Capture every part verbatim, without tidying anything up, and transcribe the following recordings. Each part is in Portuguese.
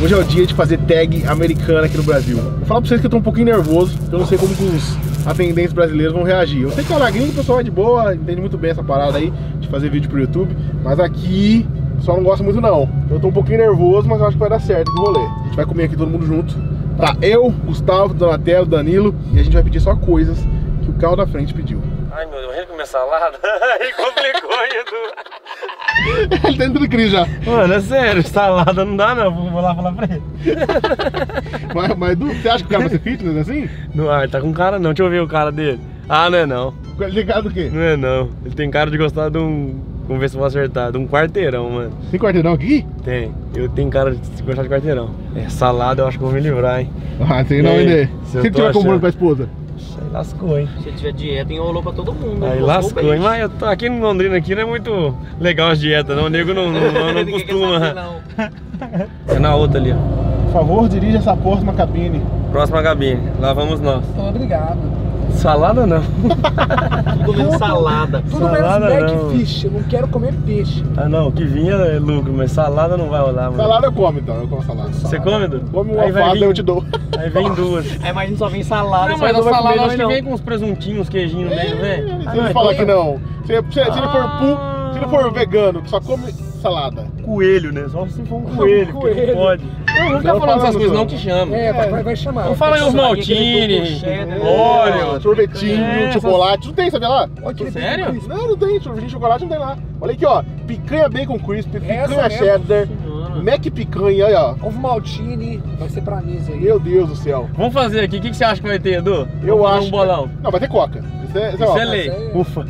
Hoje é o dia de fazer tag americana aqui no Brasil. Vou falar pra vocês que eu tô um pouquinho nervoso, eu não sei como que os atendentes brasileiros vão reagir. Eu sei que lá na gringa o pessoal é de boa, entende muito bem essa parada aí de fazer vídeo pro YouTube, mas aqui o pessoal não gosta muito não. Eu tô um pouquinho nervoso, mas eu acho que vai dar certo o rolê. A gente vai comer aqui todo mundo junto. Tá, eu, Gustavo, Donatello, Danilo, e a gente vai pedir só coisas que o carro da frente pediu. Ai meu Deus, eu vou comer salada. Aí complicou, Edu. Ele tá entrando em crise já. Mano, é sério, salada não dá não, vou lá falar pra ele. Mas, mas Edu, você acha que o cara vai ser fitness assim? Não, ah, ele tá com cara não, deixa eu ver o cara dele. Ah, não é não. Ele tem cara do quê? Não é não, ele tem cara de gostar de um... Vamos ver se eu vou acertar, de um quarteirão, mano. Tem quarteirão aqui? Tem, eu tenho cara de gostar de quarteirão. É, salada eu acho que eu vou me livrar, hein. Ah, tem que não vender. Se ele tiver comprando pra esposa. Aí lascou, hein. Se tiver dieta, enrolou pra todo mundo. Aí lascou, hein. Mas eu tô aqui em Londrina aqui não é muito legal as dietas, não. O nego não, não, não, não costuma. Saber, não. É na outra ali, ó. Por favor, dirija essa próxima cabine. Próxima cabine, lá vamos nós. Obrigado. Salada não. Tudo comendo salada. Tudo salada menos não. fish, eu não quero comer peixe. Ah não, o que vinha é lucro, mas salada não vai rolar, mano. Salada eu como então, eu como salada. Você come, Edu? Come uma alface, eu te dou. Aí vem duas. É, mas só vem salada. Não, mas a salada acho que vem com uns presuntinhos, uns queijinhos no meio, vem. Se ele falar que não, se, se, se ele for pu, se ele for vegano, que só come salada. Coelho, né? Só se for um coelho, que não pode. Não, não fica falando essas coisas não que chama. É, vai, vai chamar. Não fala aí os maltine, óleo, sorvetinho, é, chocolate. Não tem, sabe lá? Olha, sério? Não, não tem. Sorvetinho de chocolate não tem lá. Olha aqui, ó. Picanha bacon crispy, picanha Essa cheddar, mac picanha, aí, ó. Ovo maltine, vai ser pra mim isso aí. Meu Deus do céu. Vamos fazer aqui. O que, que você acha que vai ter, Edu? Eu Vamos acho. um bolão. Não, vai ter coca. Isso é, isso é, Isso é ó. lei. é... Ufa.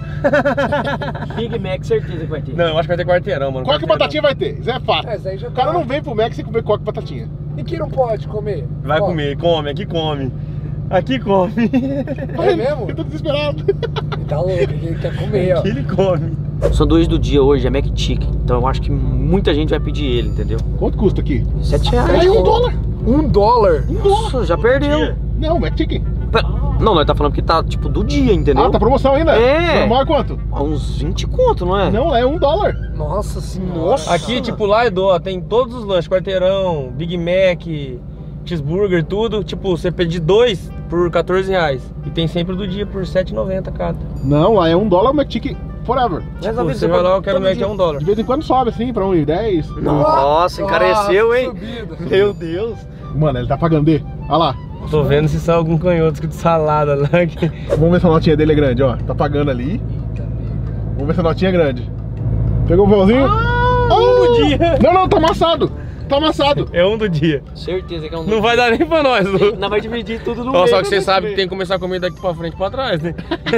Big Mac, certeza que vai ter. Não, eu acho que vai ter quarteirão, mano. Coca e batatinha vai ter. Isso é fato. É, isso aí já O cara tá. não vem pro Mac sem comer coca e batatinha. E que não pode comer? Vai Ó, comer, come, aqui come. Aqui come. É mesmo? Eu tô desesperado. Ele tá louco, ele quer comer, ó. Aqui ele come. O sanduíche do dia hoje é Mac Chicken, então eu acho que muita gente vai pedir ele, entendeu? Quanto custa aqui? Sete reais. Aí um dólar. Um dólar? Nossa, já perdeu. Não, Mac Chicken. Não, nós tá falando que tá tipo do dia, entendeu? Ah, tá promoção ainda? É. Normal é quanto? Uns vinte conto, não é? Não, é um dólar. Nossa senhora. Nossa. Aqui, tipo, lá, Edu, ó, tem todos os lanches, quarteirão, Big Mac, cheeseburger, tudo. Tipo, você pede dois por quatorze reais. E tem sempre o do dia por sete e noventa cada. Não, lá é um dólar o Mac Chicken forever. Tipo, você vai lá, eu quero Mac, é um dólar. De vez em quando sobe assim, pra um e dez. Nossa, encareceu, hein? Subida. Meu Deus. Mano, ele tá pagando D. Olha lá. Tô vendo se são algum canhoto escrito salada lá. Que... Vamos ver se a notinha dele é grande, ó. Tá pagando ali. Vamos ver se a notinha é grande. Pegou o pãozinho? Ah, um do dia. Não, não, tá amassado. Tá amassado. É um do dia. Certeza que é um. Não vai dar nem pra nós, Lu. Não vai dividir tudo no Ó, meio. só que você sabe que tem que começar a comer daqui pra frente e pra trás, né?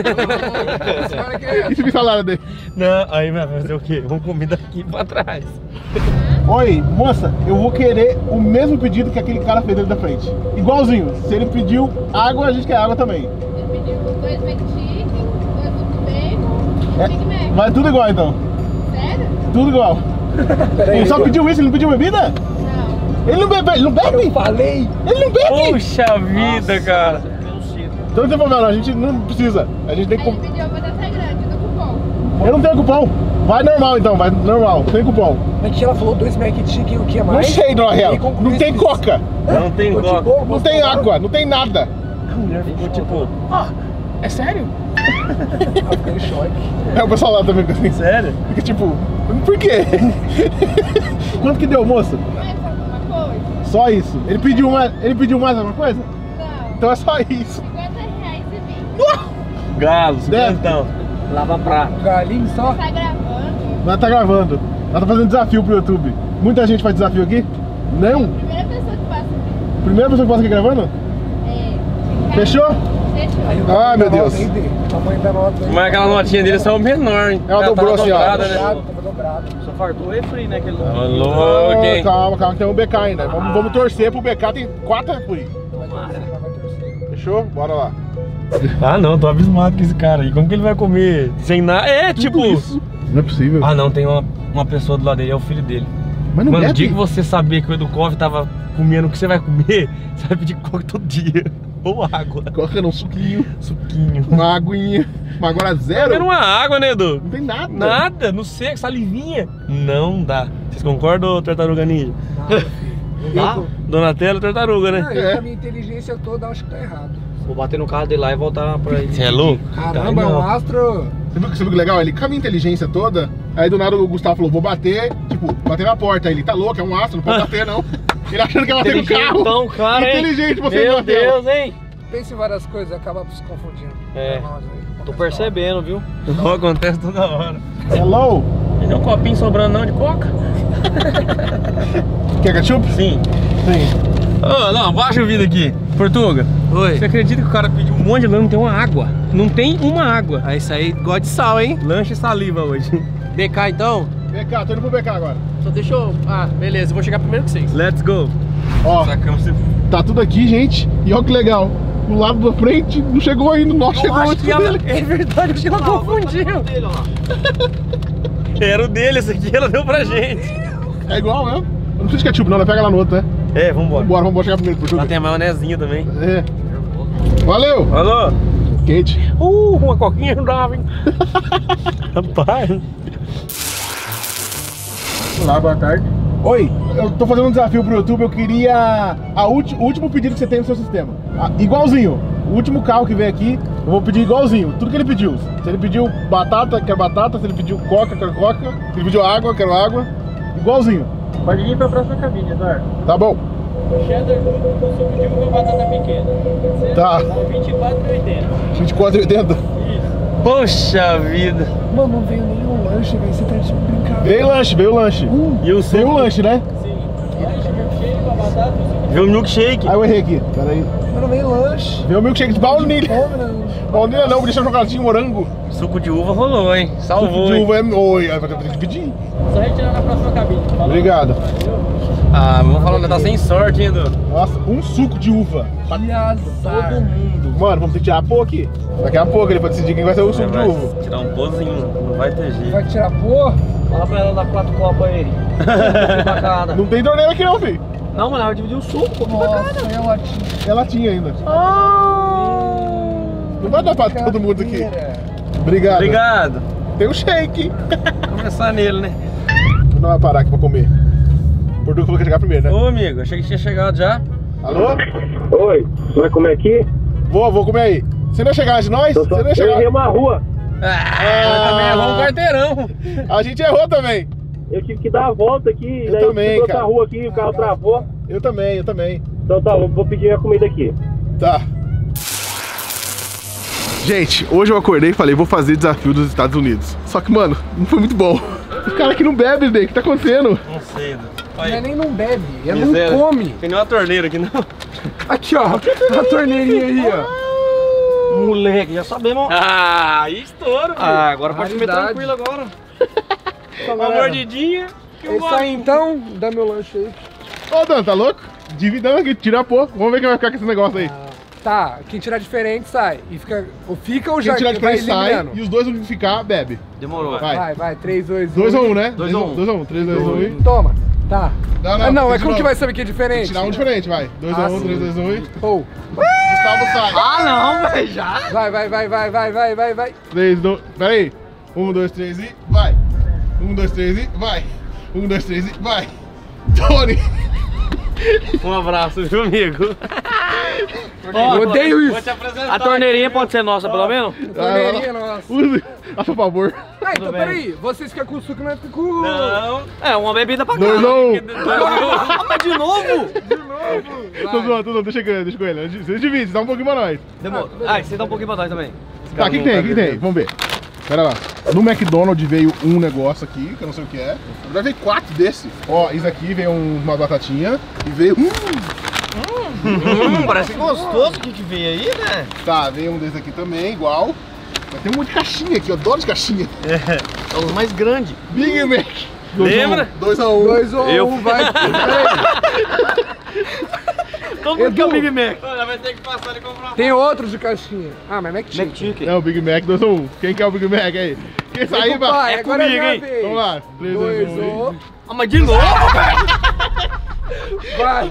Esse cara que é. E se me salada dele? Não, aí vai fazer o quê? Vamos comer daqui pra trás. Oi, moça, eu vou querer o mesmo pedido que aquele cara fez ali da frente. Igualzinho. Se ele pediu água, a gente quer água também. Ele pediu dois McChicken, dois ovos bacon, É, Big Mac. vai tudo igual então. Sério? Tudo igual. Peraí, Ele só pediu isso, ele não pediu bebida? Não. Ele não bebe, ele não bebe? eu falei. Ele não bebe! Puxa vida, cara. Então não tem problema não, a gente não precisa. A gente tem que Aí ele comprar. pediu a batata grande do cupom. Eu não tenho cupom. Vai normal então, vai normal, sem cupom. Aqui ela falou dois Mac Chicken, o que é Não mais? sei, na real. E com Não tem crispies. coca, Não tem Tô de coca. boa, não tem água, não tem nada. A mulher ficou tipo... Ah, é sério? Eu fiquei em choque. É, o pessoal lá também fica assim. Sério? Fica tipo, por quê? Quanto que deu, moça? Mais alguma coisa? Só isso. Ele pediu mais, ele pediu mais alguma coisa? Não. Então é só isso. cinquenta reais e vinte. Galo, Deve. então. Lava prato. Galinho só? Tá gravando? Nós tá gravando. Nós tá fazendo desafio pro YouTube. Muita gente faz desafio aqui? Não? Primeira pessoa que passa aqui. Primeira pessoa que passa aqui gravando? É. Fechou? Fechou. Aí o Ah, tamanho meu da Deus. nota aí, Dê. O tamanho da nota aí. Mas aquela notinha dele é só o menor, hein? Ela Ela dobrou tava assim, ó. dobrada, né? Dobrado, tava dobrado. Só fartou o refri, né? Aquele Ô, louco, hein? Calma, calma, que tem um B K ainda. Vamos, vamos torcer pro B K, tem quatro refri. Vai torcer, vai torcer. Fechou? Bora lá. Ah, não, tô abismado com esse cara aí. Como que ele vai comer sem nada? É, tipo... Isso. Não é possível. Ah, não, tem uma, uma pessoa do lado dele, é o filho dele. Mas não Mano, o bebe? dia que você saber que o Edukov tava comendo o que você vai comer, você vai pedir coca todo dia. Ou água. Coloca um suquinho, Suquinho. uma aguinha. Mas agora Tá zero? vendo uma água, né, Edu? Não tem nada. Nada, no seco, salivinha. Não dá. Vocês concordam, Tartaruga Ninja? Nada, filho. Tá? Donatello tartaruga, né? Não, eu com a minha inteligência toda acho que tá errado. Vou bater no carro dele lá e voltar pra ele. Você é louco? Caramba, é um astro. Você viu, você viu que legal? Ele, com a minha inteligência toda, aí do nada o Gustavo falou, vou bater, tipo, bater na porta. Aí ele, tá louco, é um astro, não pode bater não. Ele achando que ia bater no carro. Então, cara, hein? Inteligente você, Meu bateu. Deus, hein? Pensa em várias coisas, acaba se confundindo. É. Pra nós aí. Tô percebendo, viu? Não acontece toda hora. Hello? Não tem um copinho sobrando não de coca? Quer ketchup? Sim. Sim. Ô, não, baixa o vídeo aqui. Portuga. Oi. Você acredita que o cara pediu um monte de lanche, não tem uma água? Não tem uma água. Ah, isso aí gosta de sal, hein? Lanche e saliva hoje. B K então? B K, tô indo pro B K agora. Só deixa eu... Ah, beleza, eu vou chegar primeiro que vocês. Let's go. Ó, Sacamos você. tá tudo aqui, gente. E olha que legal. O lado da frente não chegou ainda, o nó chegou acho antes que ela... dele. É verdade, acho que ela confundiu. Dele, ó lá. Era o dele, esse aqui ela deu pra gente. É igual mesmo. Eu não preciso de ketchup não, ela pega lá no outro, né? É, vambora. Vambora, vambora chegar primeiro pro Lá jogo. tem a maionezinha também. É. Valeu! Alô? Quente. Uh, uma coquinha não dava, hein? Rapaz. Olá, boa tarde. Oi, eu tô fazendo um desafio pro YouTube, eu queria a ulti, o último pedido que você tem no seu sistema. Ah, igualzinho, o último carro que vem aqui, eu vou pedir igualzinho, tudo que ele pediu. Se ele pediu batata, quero batata, se ele pediu coca, quero coca, se ele pediu água, quero água, igualzinho. Pode ir pra próxima cabine, Eduardo. Tá bom. Cheddar duplo com suco de uva e batata pequena. Tá. vinte e quatro e oitenta. vinte e quatro e oitenta. Poxa vida. Mano, não veio nenhum lanche, velho. Você tá de brincadeira. Veio o lanche, veio o lanche. Uh, E o Veio o suco? lanche, né? Sim. Lanche, milkshake com a batata e o suco. Viu o milkshake? Aí eu errei aqui, peraí. mas não veio lanche. Veio o milkshake de baunilha. Come, não. Baunilha não, deixa chocolatinho morango. Suco de uva rolou, hein? Salvou, De hein? uva é... Oi, vai ter que pedir. Só retirar na próxima cabine. Falou? Obrigado. Ah, vou falar, né? Tá sem sorte, hein, Edu? Nossa, um suco de uva. Que azar. Todo mundo. Mano, vamos ter que tirar a pouco aqui. Daqui a pouco ele vai decidir quem vai ser o suco de Vai uva. tirar um pozinho, não vai ter jeito. Vai tirar porra? Fala pra ela dar quatro copas aí. Pra cada. Não tem torneira aqui não, filho. Não, mano, ela vai dividir o suco. Pô. Nossa, é latinha. É latinha ainda. Não vai dar pra todo mundo aqui. Obrigado. Obrigado. Tem um shake. Vou começar nele, né? Não vai parar aqui pra comer. O Portugal falou que ia chegar primeiro, né? Ô, amigo, achei que tinha chegado já. Alô? Oi, vai comer aqui? Vou, vou comer aí. Você não ia chegar antes de nós? Você não ia Eu chegar. errei uma rua. Ah, também errou um quarteirão. A gente errou também. Eu tive que dar a volta aqui, Eu daí também, eu fui pra outra cara. rua aqui, o carro travou. Eu também, eu também. Então tá, eu vou pedir a comida aqui. Tá. Gente, hoje eu acordei e falei, vou fazer desafio dos Estados Unidos. Só que, mano, não foi muito bom. O cara aqui não bebe, bem. O que tá acontecendo? Não sei, Edu. Não é Olha, nem não bebe, é miséria. não come. Tem nenhuma torneira aqui, não. Aqui, ó. A torneirinha aí, ó. Moleque, já sabemos. Ah, aí estouro, velho. Ah, agora pode comer Raridade. tranquilo agora. Então, Uma galera, mordidinha. que eu é isso gosto. aí então. Dá meu lanche aí. Ô, Dan, tá louco? Dividão aqui, tira a pôr. Vamos ver quem vai ficar com esse negócio aí. Tá, quem tirar diferente sai. E fica. Ou fica ou Quem já tirar que vai diferente sai eliminando. e os dois vão ficar, bebe. Demorou. Vai. Vai, vai, três, dois, um. dois a um, né? Dois a um. dois a um. três, dois, um e... Toma. Tá. Não, Ah, não, tem é de como que novo. vai saber que é Tem diferente? que tirar um diferente, vai. dois a um, Ah, três, dois, um e... Ou. Gustavo sai. Ah, não, velho, já. Vai, vai, vai, vai, vai, vai, vai, vai. três, dois... Pera aí. um, dois, três e... Vai. um, dois, três e... Vai. um, dois, três e... Vai. Tony. Um abraço, viu, amigo? Eu odeio Vou isso. te apresentar. A torneirinha pode ser nossa, pelo menos? Torneirinha, nossa. Use a seu favor. Ah, então bem. peraí. Vocês ficam com suco, nós ficamos com... Não. É, uma bebida pra dois cada. a um. Ah, mas de novo? Tô zoando, tô zoando. Deixa com ele, deixa com ele. Você divide, dá um pouquinho pra nós. Demorou. Ah, você dá um pouquinho pra nós também. Tá, o que, que tem? O que, que tem? Vamos ver. Pera lá. No McDonald's veio um negócio aqui, que eu não sei o que é. Na verdade veio quatro desse. Ó, isso aqui veio um- uma batatinha. E veio... Hum, parece gostoso o que que veio aí, né? Tá, veio um desse aqui também, igual. Mas tem um monte de caixinha aqui, eu adoro de caixinha. É os mais grandes. Big Mac. Lembra? dois a um. Dois ou Eu- um, vai. Todo mundo quer o Edu. Big Mac. Olha, vai ter que passar e comprar. Tem outros de caixinha. Ah, mas Mac Chicken. Chicken. É o Big Mac dois a um. Quem quer o Big Mac aí? Quem sair, Vem, vai. pai, é agora comigo, é minha hein? vez. Vamos lá. três, dois, Dois um. ou... Ah, mas de novo, velho. Vai.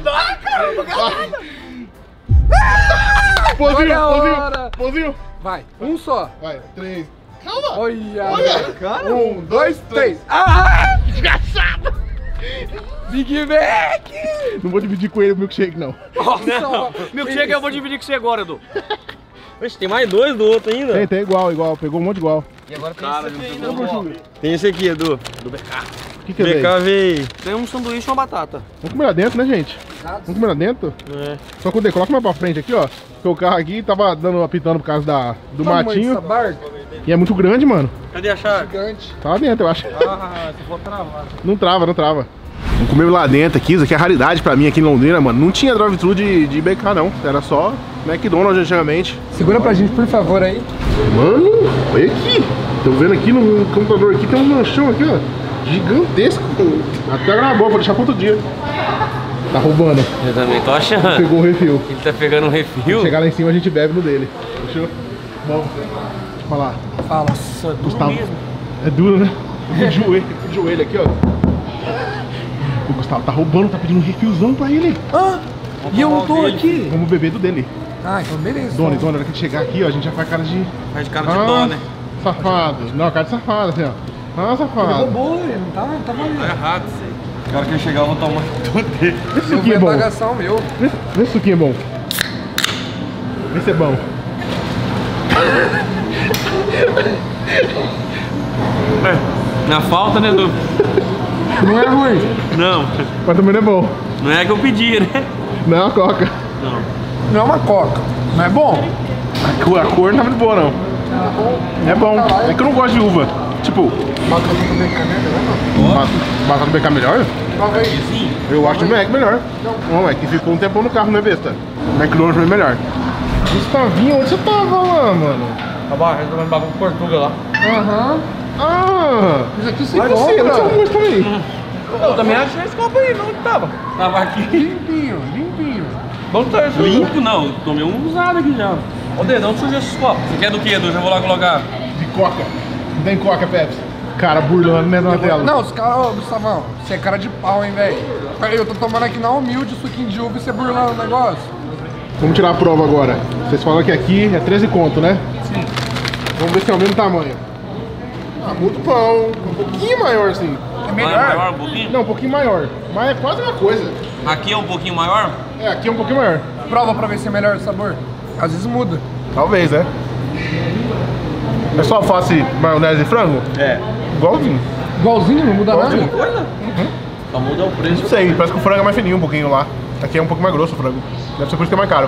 Pozinho, Olha a pozinho, hora. pozinho. Vai. Um só. Vai, três. Calma. Olha. Olha. Cara. Um, dois, três. Ah! Desgraçado. Big Mac! Não vou dividir com ele o milkshake, não. Não, milkshake eu vou dividir com você agora, Edu. Oxe, tem mais dois do outro ainda. Tem, tem igual, igual. Pegou um monte igual. E agora tem Cara, esse aqui não ainda. pegou. Tem esse aqui, Edu. Do B K. O que que é B veio? K veio. Tem um sanduíche e uma batata. Vamos comer lá dentro, né, gente? Vamos comer lá dentro? É. Só que o coloca mais pra frente aqui, ó. Porque o carro aqui tava dando, apitando por causa da, do matinho. E é muito grande, mano. Cadê a chave? Tá lá dentro, eu acho. Ah, se for travar. Não trava, não trava. Vamos comer lá dentro aqui, isso aqui é raridade pra mim aqui em Londrina, mano. Não tinha drive-thru de, de B K, não. Era só McDonald's antigamente. Segura pra gente, por favor, aí. Mano, olha aqui. Tô vendo aqui no computador aqui, tem um lanchão aqui, ó. Gigantesco. Até gravou, vou deixar pra outro dia. Tá roubando. Eu também tô achando. Pegou o refil. Ele tá pegando um refil. Chegar lá em cima a gente bebe no dele. Fechou? Bom, olha lá. Fala. Gustavo. É duro, né? O joelho, o joelho aqui, ó. O Gustavo tá roubando, tá pedindo um refilzão pra ele. Ah, e eu não tô aqui. Vamos beber do dele. Ah, então beleza. Dona, dona, na hora que ele chegar aqui, ó, a gente já faz cara de... Faz cara de dó, né? Safado. Não, cara de safado, assim, ó. Ah, Ele safado. roubou, ele não tá, não tá Tá valendo. errado isso aí. O cara que chegar, eu vou tomar tudo dele. Esse Eu suquinho é vou bom. bagaçar o meu. Vê, vê se o suquinho é bom. Esse é bom. É, na falta, né, Edu? Não é ruim. Não, Mas também não é bom. não é que eu pedi, né? Não é uma coca. Não. Não é uma coca, mas é bom. A cor, a cor não tá muito boa, não. É bom. É que eu não gosto de uva. Tipo, Batata do B K, né? ba- batata do B K melhor? Talvez. Eu acho o Mac melhor. Não, é que ficou um tempão no carro, né, besta? McDonald's foi melhor. Gustavinho, onde você tava lá, mano? Abaixo, resolvendo bagulho com Portugal lá. Aham. Ah! Isso aqui se Lá você, onde você compra. arrumou isso também? Eu também achei esse copo aí, não tava. Tava aqui. Limpinho, limpinho. Vamos ter isso. Limpo não, tomei um usado aqui já. Ô Dedão, onde surgiu esses copos? Você quer do que, Edu? Já vou lá colocar. De coca. Não tem coca, Pepsi. Cara burlando, né, na tela. Não, os caras, ô Gustavão, você é cara de pau, hein, velho. Eu tô tomando aqui na humilde suquinho de uva e você burlando o negócio. Vamos tirar a prova agora. Vocês falam que aqui é treze conto, né? Sim. Vamos ver se é o mesmo tamanho. Ah, muito bom. Um pouquinho maior, assim. É Maior melhor. um pouquinho? Não, um pouquinho maior. Mas é quase uma coisa. Aqui é um pouquinho maior? É, aqui é um pouquinho maior. Prova pra ver se é melhor o sabor. Às vezes muda. Talvez, né? É só alface, maionese e frango? É. Igualzinho. Igualzinho, não muda nada. Coisa? Só muda o preço. Não sei, parece que o frango é mais fininho um pouquinho lá. Aqui é um pouco mais grosso o frango. Deve ser por isso que é mais caro.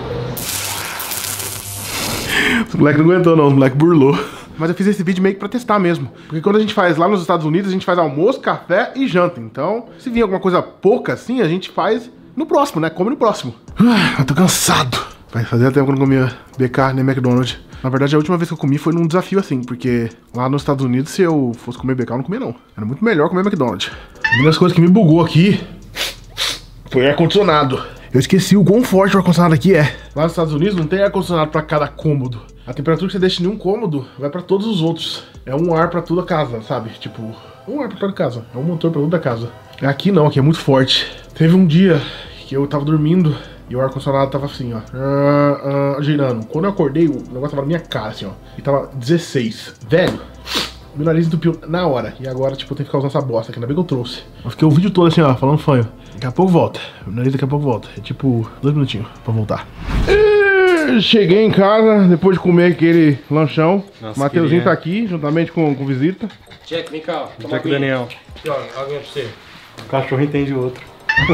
Os moleque não aguentou não, os moleque burlou. Mas eu fiz esse vídeo meio que pra testar mesmo. Porque quando a gente faz lá nos Estados Unidos, a gente faz almoço, café e janta. Então, se vir alguma coisa pouca assim, a gente faz no próximo, né? Come no próximo. Ah, eu tô cansado. Vai fazer tempo que eu não comia B K nem McDonald's. Na verdade, a última vez que eu comi foi num desafio assim, porque lá nos Estados Unidos, se eu fosse comer B K, eu não comia não. Era muito melhor comer McDonald's. Uma das coisas que me bugou aqui foi o ar-condicionado. Eu esqueci o quão forte o ar-condicionado aqui é. Lá nos Estados Unidos não tem ar-condicionado pra cada cômodo. A temperatura que você deixa em um cômodo vai pra todos os outros. É um ar pra toda a casa, sabe? Tipo, um ar pra toda a casa. É um motor pra toda a casa. Aqui não, aqui é muito forte. Teve um dia que eu tava dormindo e o ar-condicionado tava assim, ó, uh, uh, girando. Quando eu acordei, o negócio tava na minha cara, assim, ó. E tava dezesseis. Velho, meu nariz entupiu na hora. E agora, tipo, eu tenho que ficar usando essa bosta, que ainda bem que eu trouxe. Eu fiquei o vídeo todo assim, ó, falando fanho. Daqui a pouco volta. Meu nariz daqui a pouco volta. É tipo, dois minutinhos pra voltar. E cheguei em casa, depois de comer aquele lanchão. Nossa, Mateuzinho queria. tá aqui, juntamente com, com visita. Check, vem cá. Check, Daniel. Aqui, ó, água pra você. O cachorro entende o outro.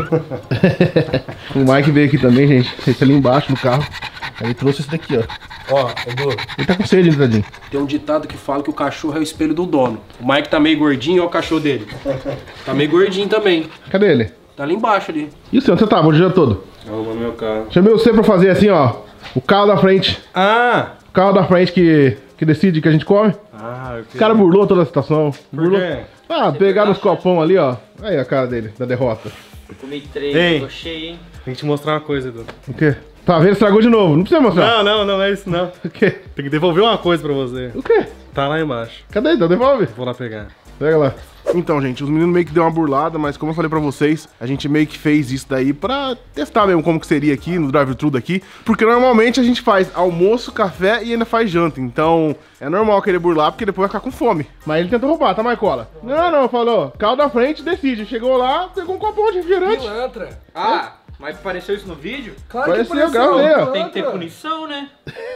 O Mike veio aqui também, gente. Ele tá ali embaixo no carro. Aí ele trouxe esse daqui, ó. Ó, Edu, Ele tá com sede, tadinho. tem um ditado que fala que o cachorro é o espelho do dono. O Mike tá meio gordinho, ó o cachorro dele. Tá meio gordinho também. Cadê ele? Tá ali embaixo ali. E o senhor, você tava o dia todo? Arrumando meu carro. Chamei você pra fazer assim, ó. O carro da frente. Ah! O carro da frente que, que decide que a gente come. Ah, eu O cara burlou toda a situação. Burlou. quê? Ah, pegaram os copão ali, ó. Aí a cara dele, da derrota. Comi três, Ei. tô cheio, hein? Tem que te mostrar uma coisa, Edu. O quê? Tá vendo? Estragou de novo. Não precisa mostrar. Não, não, não é isso não. O quê? Tem que devolver uma coisa pra você. O quê? Tá lá embaixo. Cadê? Então devolve. Vou lá pegar. Pega lá. Então, gente, os meninos meio que deu uma burlada, mas como eu falei pra vocês, a gente meio que fez isso daí pra testar mesmo como que seria aqui no drive-thru daqui, porque normalmente a gente faz almoço, café e ainda faz janta, então é normal querer burlar, porque depois vai ficar com fome. Mas ele tentou roubar, tá, Maicola? Não, não, falou, carro da frente, decide. Chegou lá, pegou um copão de refrigerante. Pilantra. Ah, mas apareceu isso no vídeo? Claro Pareceu, que apareceu, gravei, ó. pilantra. Tem que ter punição, né?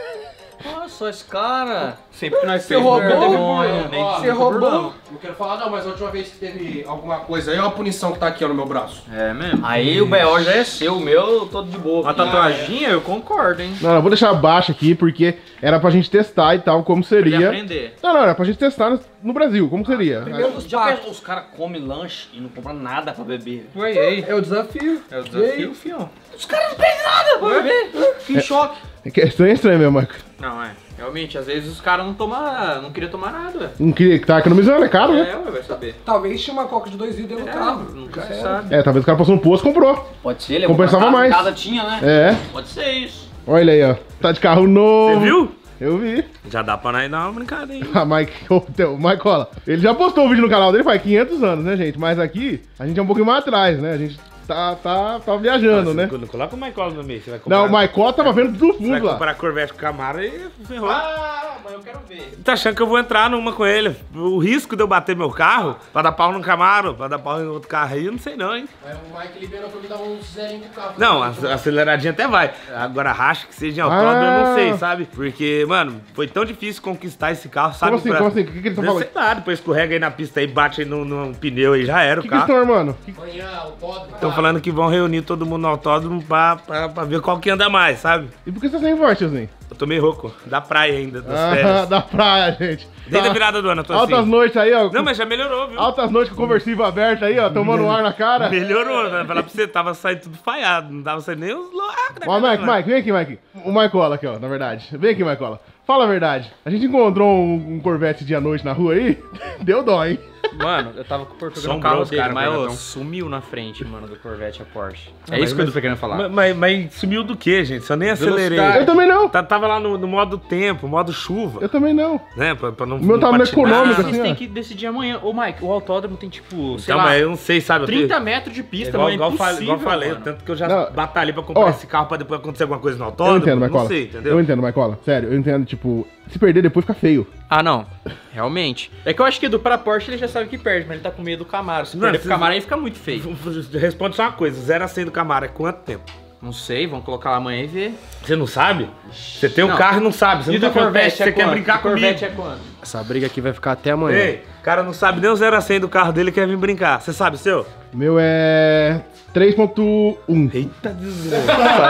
Olha só esse cara. Sempre que nós Você fez roubou, vergonha, nem Você fica roubou. burlando. Não quero falar não, mas a última vez que teve alguma coisa aí, é uma punição que tá aqui ó, no meu braço. É mesmo? Aí o B O já é seu, o meu todo de boa. A tatuaginha eu concordo, hein? Não, não, vou deixar abaixo aqui, porque era pra gente testar e tal, como Pra ele seria. aprender. Não, não, era pra gente testar no, no Brasil, como seria. Primeiro dos Já quatro. pensou, os caras comem lanche e não compram nada pra beber. Ué, e aí? É o desafio. É o E desafio, aí? fião. Os caras não pedem nada pra beber. Que choque. É que é estranho, é estranho mesmo, Marco. Não, é. Realmente, às vezes os caras não tomam, não queriam tomar nada, ué. Não queria, tá economizando, é caro, né? É, ué, vai saber. Talvez tinha uma coca de dois litros dentro do carro. Nunca Já se era. sabe. É, talvez o cara passou no posto e comprou. Pode ser, levou Compensava pra casa, mais. em casa tinha, né? É, Pode ser isso. olha aí, ó. Tá de carro novo. Você viu? Eu vi. Já dá pra nós dar uma brincada, hein? A Mike, o teu- o Maicola, ele já postou o vídeo no canal dele faz quinhentos anos, né, gente? Mas aqui, a gente é um pouquinho mais atrás, né? A gente tá, tá, tá viajando, né? Não coloca o Maicola no meio. Você vai comprar, Não, o Maicola tava vendo do Você vai fundo lá. comprar Corvette com Camaro e ferrou. Ah, mas eu quero ver. Tá achando que eu vou entrar numa com ele? O risco de eu bater meu carro, pra dar pau no Camaro, pra dar pau em outro carro aí, eu não sei não, hein? Aí o Mike liberou pra me dar um zerinho do carro. Não, a- aceleradinha até vai. Agora racha que seja em autódromo, eu não Ah. sei, sabe? Porque, mano, foi tão difícil conquistar esse carro, sabe? Como assim, pra- como assim? O que que eles tão falando? Sei lá, depois escorrega aí na pista aí, bate aí no, no pneu aí, já era O o que, que eles carro. estão armando? Que- Amanhã, o pódio. Estão falando que vão reunir todo mundo no autódromo pra, pra, pra ver qual que anda mais, sabe? E por que você tá sem voz, tiozinho? Eu tô meio rouco, da praia ainda, das Ah, férias. da praia, gente. Desde a Tá. virada do ano, eu tô Altas assim. noites aí, ó. Não, mas já melhorou, viu? Altas noites com o conversível aberto aí, ó, tomando ar na cara. Melhorou, né? Falar pra você, tava saindo tudo falhado, não tava saindo nem os loucos. Ó, Mike, Mike, vem aqui, Mike. O Maicola aqui, ó, na verdade. Vem aqui, Maicola. Fala a verdade. A gente encontrou um, um Corvette dia à noite na rua aí, deu dó, hein? Mano, eu tava com o Portugal no Assombrou carro os dele, caras, mas ô, Corvetão. sumiu na frente, mano, do Corvette a Porsche. É mas- isso que eu tô mas- querendo falar. Mas, mas, mas sumiu do quê, gente? Eu nem acelerei. Velocidade. Eu também não. Tá- Tava lá no, no modo tempo, modo chuva, Eu também não. né? Pra, pra não. O meu não tava no patinar. econômico, Vocês assim, têm ó. que decidir amanhã. Ô, Mike, o autódromo tem tipo, sei Então, lá, mas eu não sei, sabe? eu trinta tenho- metros de pista, igual, mano. É igual, eu falei- igual eu impossível, falei, mano. tanto que eu já Não. batalhei pra comprar Ó. esse carro pra depois acontecer alguma coisa no Eu autódromo. entendo, não Maicola. sei, entendeu? Eu entendo, Maicola. Sério, eu entendo, tipo, se perder depois fica feio. Ah, não. Realmente. É que eu acho que do pra Porsche ele já sabe que perde, mas ele tá com medo do Camaro. Se Não, perder se- pro Camaro aí fica muito feio. Responde só uma coisa: zero a cem do Camaro é quanto tempo? Não sei, vamos colocar lá amanhã e ver. Você não sabe? Você tem um Não. carro e não sabe. Você E não do tá falando, Corvette você é quer quanto? brincar Do Corvette comigo. é quanto? Essa briga aqui vai ficar até amanhã. Ei, o cara não sabe nem o zero a cem do carro dele e quer vir brincar. Você sabe o seu? O meu é três ponto um. Eita desgraça.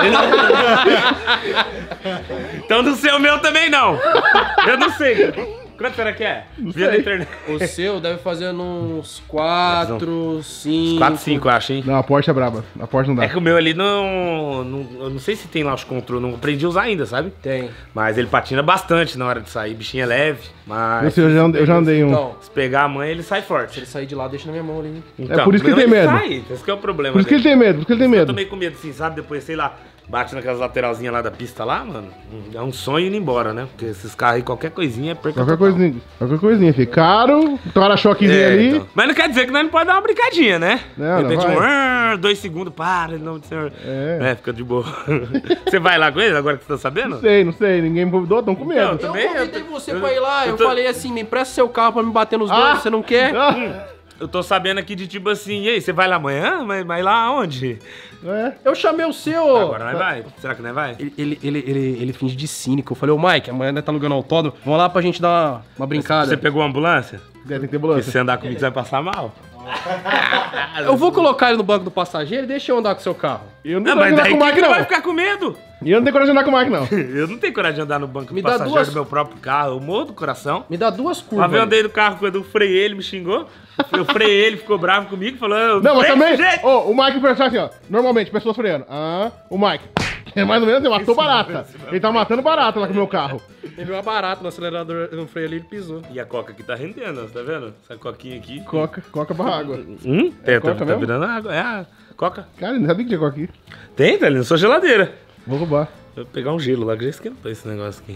Então não sei o meu também não. Eu não sei. Quanto será que é? Via na sei. internet. O seu deve fazer uns quatro, cinco. quatro, cinco, eu acho, hein? Não, a Porsche é braba. A Porsche não dá. É que o meu ali não, não. Eu não sei se tem lá os controles, não aprendi a usar ainda, sabe? Tem. Mas ele patina bastante na hora de sair. Bichinho é leve, mas. Esse eu já, andei- eu já andei um. Então, Se pegar a mãe, ele sai se forte. ele sair de lá, deixa na minha mão ali. Então, por isso que não, ele tem medo. Sai, esse que é o problema. Por isso que ele dele. tem medo, por isso que ele tem Eu medo. tô meio com medo, assim, sabe? Depois, sei lá, bate naquelas lateralzinhas lá da pista lá, mano. É um sonho ir embora, né? Porque esses carros aí, qualquer coisinha é perca Qualquer total. coisinha, qualquer coisinha, filho. Caro, para-choquezinho É, ali. então. Mas não quer dizer que nós não pode dar uma brincadinha, né? Não, de não repente, vai. um, "Ah", dois segundos, para, em nome do senhor. É. É, fica de boa. Você vai lá com ele agora que você tá sabendo? Não sei, não sei, ninguém me convidou, tão com medo. Então, Eu também, convidei eu- você eu- pra ir lá, eu eu, tô- falei assim, me empresta seu carro pra me bater nos Ah! dois, você não quer? Ah, Eu tô sabendo aqui de tipo assim, e aí, você vai lá amanhã? Mas vai lá aonde? é. Eu chamei o seu. Agora nós vai? Será que nós vai? Ele, ele, ele, ele, ele finge de cínico. Eu falei, ô Mike, amanhã nós tá alugando autódromo. Vamos lá pra gente dar uma, uma brincada. Você pegou a ambulância? É, tem que ter E ambulância. se andar comigo, você vai passar mal. Eu vou colocar ele no banco do passageiro e deixa eu andar com o seu carro. Eu não Não, tenho mas coragem de daí andar com o quem Mike, que vai não. ficar com medo? E eu não tenho coragem de andar com o Mike, não. Eu não tenho coragem de andar no banco Me do dá passageiro duas- do meu próprio carro. Eu morro do coração. Me dá duas Uma curvas. vez eu andei no carro quando eu freiei ele, me xingou. Eu freiei ele, ficou bravo comigo, falou... "Eu Não, mas freio também. desse jeito." Ô, o Mike pensa assim, ó. Normalmente, pessoas freando. Ah, o Mike. É mais ou menos assim, matou barata. Ele tá matando barata lá com o meu carro. Ele viu barato no acelerador, no freio ali, ele pisou. E a coca aqui tá rendendo, você tá vendo? Essa coquinha aqui. Coca, coca barra água. Hum? Tem, tá, coca tá mesmo? virando água. É a coca. Cara, eu não sabia que tinha coca aqui. Tem, tá ali na sua geladeira. Vou roubar. Vou pegar um gelo lá, que já esquentou esse negócio aqui.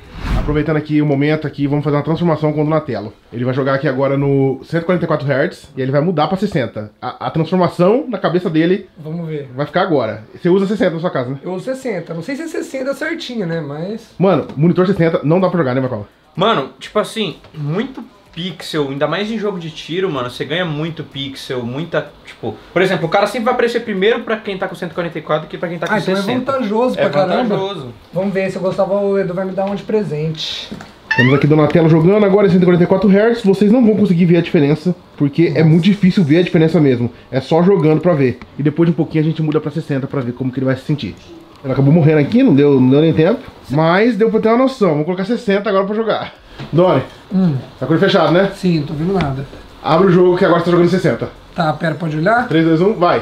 aproveitando aqui o momento aqui, vamos fazer uma transformação com o Donatello. Ele vai jogar aqui agora no cento e quarenta e quatro hertz e ele vai mudar pra sessenta. A, a transformação na cabeça dele Vamos ver. vai ficar agora. Você usa sessenta na sua casa, né? Eu uso sessenta. Não sei se é sessenta certinho, né? Mas... Mano, monitor sessenta não dá pra jogar, né, Macola? Mano, tipo assim, muito pixel, ainda mais em jogo de tiro, mano, você ganha muito pixel, muita, tipo... Por exemplo, o cara sempre vai aparecer primeiro pra quem tá com cento e quarenta e quatro do que pra quem tá com ah, então sessenta. é vantajoso pra É caramba. vantajoso. Vamos ver, se eu gostava, o Edu vai me dar um de presente. Temos aqui Donatello jogando agora em cento e quarenta e quatro hertz. Vocês não vão conseguir ver a diferença, porque é muito difícil ver a diferença mesmo. É só jogando pra ver. E depois de um pouquinho a gente muda pra sessenta pra ver como que ele vai se sentir. Ele acabou morrendo aqui, não deu, não deu nem tempo. Mas deu pra ter uma noção. Vamos colocar sessenta agora pra jogar. Doni, Hum. tá com ele fechado, né? Sim, não tô vendo nada. Abre o jogo que agora você tá jogando em sessenta. Tá, pera, pode olhar? três, dois, um, vai.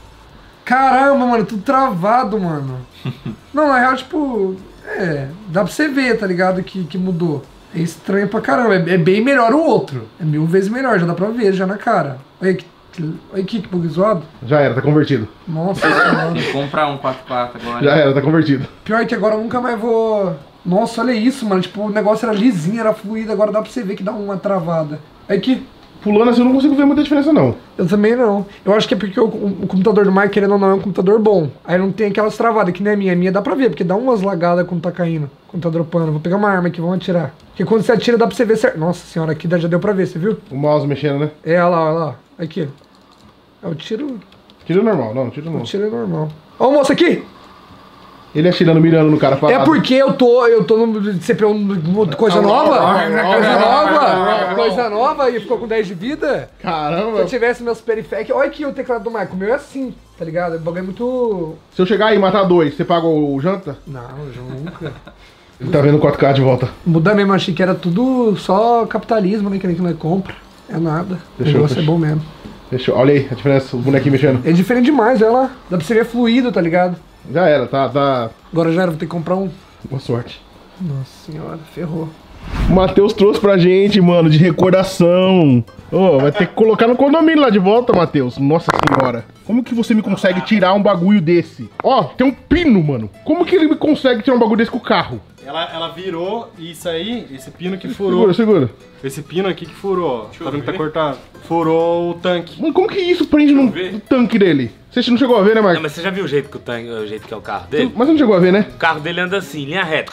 Caramba, mano, tudo travado, mano. Não, na real, tipo... É, dá pra você ver, tá ligado? Que, que mudou. É estranho pra caramba. É, é bem melhor o outro. É mil vezes melhor, já dá pra ver, já na cara. Olha que... Olha aqui, que bug zoado. Já era, tá convertido. Nossa senhora. Comprar um quatro quatro agora. Já era, tá convertido. Pior que agora eu nunca mais vou... Nossa, olha isso, mano. Tipo, o negócio era lisinho, era fluido. Agora dá pra você ver que dá uma travada. É que... Pulando assim eu não consigo ver muita diferença, não. Eu também não. Eu acho que é porque o, o computador do Mike, querendo ou não, é um computador bom. Aí não tem aquelas travadas, que nem a minha. A minha dá pra ver, porque dá umas lagadas quando tá caindo. Quando tá dropando. Vou pegar uma arma aqui, vamos atirar. Porque quando você atira, dá pra você ver certo. Nossa senhora, aqui já deu pra ver, você viu? O mouse mexendo, né? É, olha lá, olha lá. Aqui. É o tiro... Tiro normal, não, tiro não. O tiro é normal. Ó o moço aqui! Ele atirando, mirando no cara parado. É porque eu tô, eu tô no C P U coisa nova, coisa nova, coisa nova, e ficou com dez de vida. Se Caramba. eu tivesse meus periféricos, olha aqui o teclado do Michael, o meu é assim, tá ligado? O bagulho é muito... Se eu chegar aí e matar dois, você paga o janta? Não, eu nunca. Ele tá vendo quatro K de volta. Muda mesmo, achei que era tudo só capitalismo, né, que nem que nós compra. É nada, o Fechou, negócio é fechou. bom mesmo. Deixa eu... Olha aí a diferença, o bonequinho mexendo. É diferente demais, olha lá. Dá pra você ver fluido, tá ligado? Já era, tá, tá... Agora já era, vou ter que comprar um. Boa sorte. Nossa senhora, ferrou. O Matheus trouxe pra gente, mano, de recordação. Ô, vai ter que colocar no condomínio lá de volta, Matheus. Nossa senhora. Como que você me consegue tirar um bagulho desse? Ó, tem um pino, mano. Como que ele me consegue tirar um bagulho desse com o carro? Ela, ela virou e isso aí, esse pino que furou. Segura, segura. Esse pino aqui que furou, ó. Tá vendo que tá cortado? Furou o tanque. Mano, como que isso prende no, no tanque dele? Você não chegou a ver, né, Não, Marcos? mas você já viu o jeito que, o tanque, o jeito que é o carro dele? Mas você não chegou a ver, né? O carro dele anda assim, linha reta.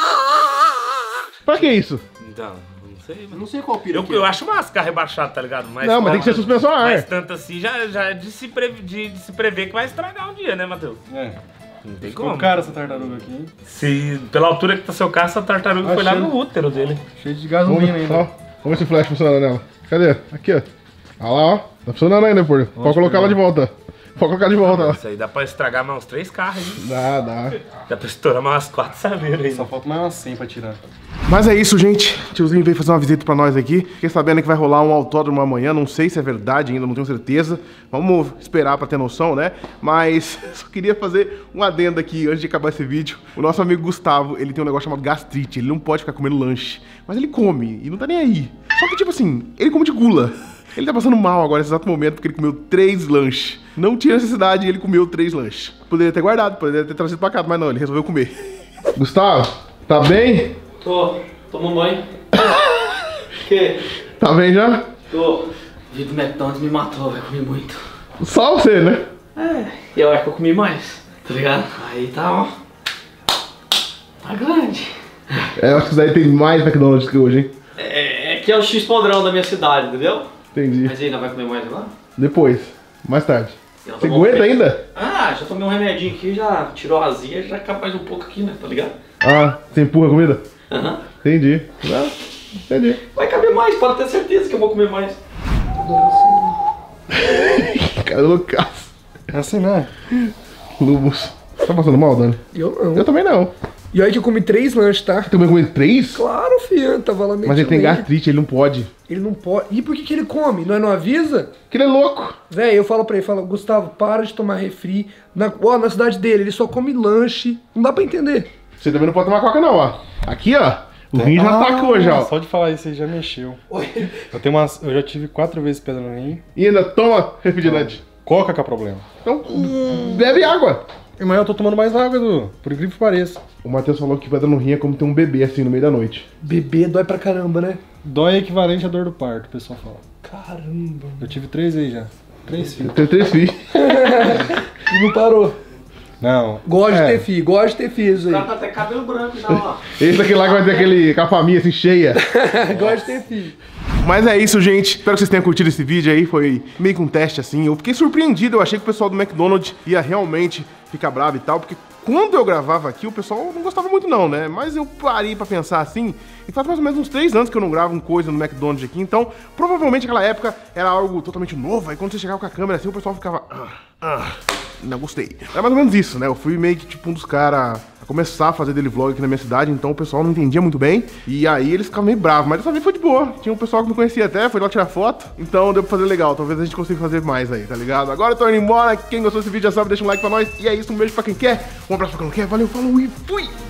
Pra que isso? Então, não sei. Mas... Não sei qual pino Eu, que é. eu acho massa carro rebaixado, tá ligado? Mas, Não, mas tem que ser suspensão a ar. Mas tanto assim já, já é de, se pre, de, de se prever que vai estragar um dia, né, Matheus? É. Não tem Ficou como. cara essa tartaruga aqui, hein? Se pela altura que tá seu carro, essa tartaruga foi lá Achando. no útero dele. Cheio de Vamos, gasolina ver, ainda. ó, vamos ver se o flash funciona nela. Cadê? Aqui, ó. Olha lá, ó. Tá funcionando ainda, pô. Pode colocar lá de volta. Pode colocar de volta lá. Isso aí dá pra estragar mais uns três carros, hein? Dá, dá. Dá pra estourar mais umas quatro saveiras aí. Só falta mais umas cem pra tirar. Mas é isso, gente. Tiozinho veio fazer uma visita pra nós aqui. Fiquei sabendo que vai rolar um autódromo amanhã. Não sei se é verdade ainda, não tenho certeza. Vamos esperar pra ter noção, né? Mas só queria fazer um adendo aqui antes de acabar esse vídeo. O nosso amigo Gustavo, ele tem um negócio chamado gastrite. Ele não pode ficar comendo lanche. Mas ele come e não tá nem aí. Só que, tipo assim, ele come de gula. Ele tá passando mal agora nesse exato momento porque ele comeu três lanches. Não tinha necessidade e ele comeu três lanches. Poderia ter guardado, poderia ter trazido pra casa, mas não, ele resolveu comer. Gustavo, tá bem? Tô, tomando banho. Que? Tá bem já? Tô. O vídeo do McDonald's me matou, vai comer muito. Só você, né? É, e eu acho que eu comi mais, tá ligado? Aí tá, ó. Tá grande. É, eu acho que isso daí tem mais McDonald's que hoje, hein? É, é que é o X padrão da minha cidade, entendeu? Entendi. Mas aí, não vai comer mais agora? Depois, mais tarde. Eu Você tomou um aguenta remédio. ainda? Ah, já tomei um remedinho aqui, já tirou a azia, já capaz um pouco aqui, né? Tá ligado? Ah, você empurra a comida? Aham. Entendi. Não, entendi. Vai caber mais, pode ter certeza que eu vou comer mais. Cara, loucaço. É assim, né? Lubos. Tá passando mal, Dani? Eu não. Eu também não. E olha que eu comi três lanches, tá? Você também comeu três? Claro, filho, tava lá meio Mas ele tem leite. gastrite, ele não pode. Ele não pode. E por que que ele come? Não, não avisa? Porque ele é louco. Véi, eu falo pra ele, falo, Gustavo, para de tomar refri. Na, ó, na cidade dele, ele só come lanche. Não dá pra entender. Você também não pode tomar coca não, ó. Aqui, ó. O rim já atacou já, ó. Só de falar isso aí já mexeu. Eu, tenho umas, eu já tive quatro vezes pedra no rim. E ainda toma refrigerante. Coca que é o problema. Então, bebe água. Irmão, eu tô tomando mais água, Edu. Por incrível que pareça. O Matheus falou que pedra no rim é como ter um bebê assim no meio da noite. Bebê dói pra caramba, né? Dói é equivalente à dor do parto, o pessoal fala. Caramba. Eu tive três aí já. Três filhos. Eu tenho três filhos. E não parou. Não. Gosto É. de ter filho, gosto de ter filhos aí. O cara tá até cabelo branco já, ó. Esse aqui lá que vai ter aquele com a família assim cheia. Gosto de ter filho. Mas é isso, gente. Espero que vocês tenham curtido esse vídeo aí. Foi meio que um teste assim. Eu fiquei surpreendido. Eu achei que o pessoal do McDonald's ia realmente ficar bravo e tal. Porque quando eu gravava aqui, o pessoal não gostava muito não, né? Mas eu parei pra pensar assim. E faz mais ou menos uns três anos que eu não gravo uma coisa no McDonald's aqui. Então, provavelmente aquela época era algo totalmente novo. Aí quando você chegava com a câmera assim, o pessoal ficava... Ah, ah, não gostei. É mais ou menos isso, né? Eu fui meio que tipo um dos caras a começar a fazer daily vlog aqui na minha cidade, então o pessoal não entendia muito bem. E aí eles ficavam meio bravos, mas dessa vez foi de boa. Tinha um pessoal que me conhecia até, foi lá tirar foto. Então deu pra fazer legal, talvez a gente consiga fazer mais aí, tá ligado? Agora eu tô indo embora, quem gostou desse vídeo já sabe, deixa um like pra nós. E é isso, um beijo pra quem quer, um abraço pra quem não quer, valeu, falou e fui!